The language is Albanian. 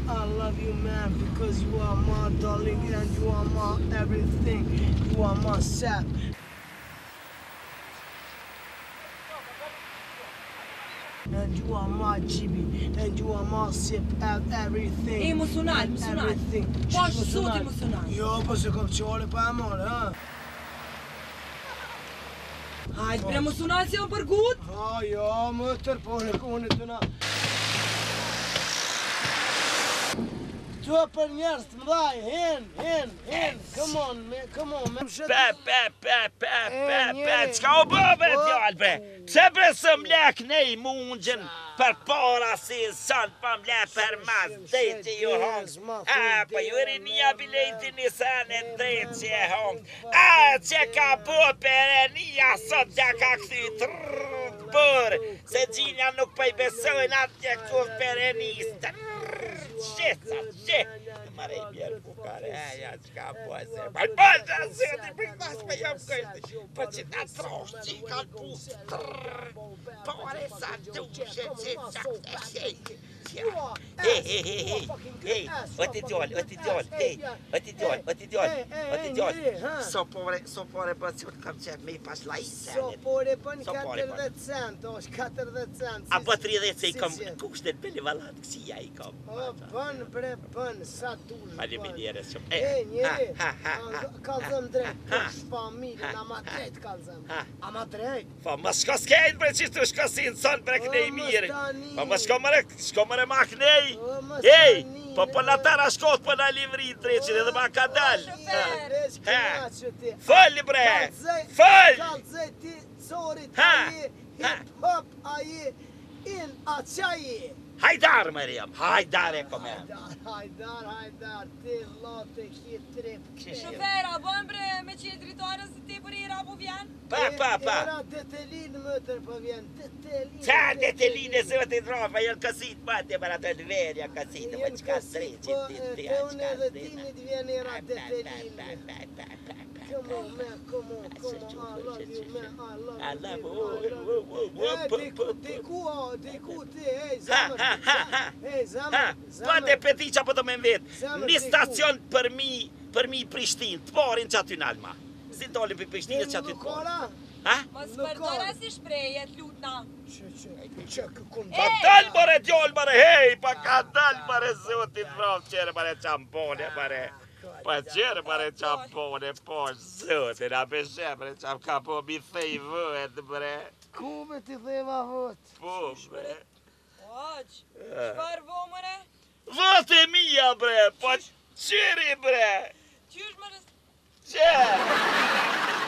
I love you, man, because you are my darling and you are my everything. You are my sap. And you are my GB, and you are my sip at everything. Emocional. Everything. Posso sud emocional. Jo, po se kom qore pa e more, ha? Hajde, bre emocional si jam për gut. Ha, jo, më tërpone kone të na. Këtu për njerës të mdhaj, hen, come on, man. Qka u bë bre djallë bre? Pse bre së mlek nej mundjen për para si sënë për mlek për mas dhejtë ju hongë. Po ju rinia bilejti një sene dhejtë që e hongë. Që ka bë për e nia sot që ka këthy trrrr bërë. Se gjinja nuk për i besojnë atë që kur për e nisë. Shit. Mare mjerë fukare, ja qka po e se. Për bëllë të zëti për këtas për jam këllë. Për që ta troshë që i kanë pusë. Pare sa duqe që qakë e shejë. Hej, oti djallë. So pare për që të kam qef me i pas lajse. So pare për në 40 cent, është 40 cent. A për 30 se i kam kushtet bëllë valatë kësia i kam. Bën bre, bën, sa dush. Faleminderit shumë. Njeri, kalzëm drejt, kush familjen, ama drejt kalzëm. Ama drejt. Po, ma shko s'kejt bre që të shko si në sonë bre kënej mirë. Po, ma shko mëre ma kënej. Ej, po latara shkot për na livri treqin edhe ma ka dal. Fëlli bre, fëll. Kalzë ti, zorit aje, hip hop aje, in aqaje. Hajdar Mariam, hajdar e komen. Hajdar, ti lote ki trip. Shofera, bën bre me që e dritarën se ti për ira po vjen? Pa. Era detelin mëtër po vjen, detelin. Qa detelin e zëtë i drofa, jënë kësit mate për atë në verja kësit, më qka streqit ti të Te unë edhe tinit vjen era detelin. Come on, man, come on, I love you, man, I love you. Diku ti, hej, zamër. Pa dhe peti qa po të me vetë, një stacion për mi Prishtinë, të parin që aty në Alma. Si dolim për Prishtinë që aty të parin. Mos përdora si shprejet, lutna. Që këkum. Pa dalë mëre djollë mëre, hej, pa ka dalë mëre zotit vrov, qere mëre qampone mëre. Pa qere mëre qampone, po zotit, a beshe mëre qam ka po mi thej vët mëre. Ku me ti theva vët? Po bre. Oq, shpar vo mëre? Vët e mija bre, po qeri bre. Qysh mëre? Qeri.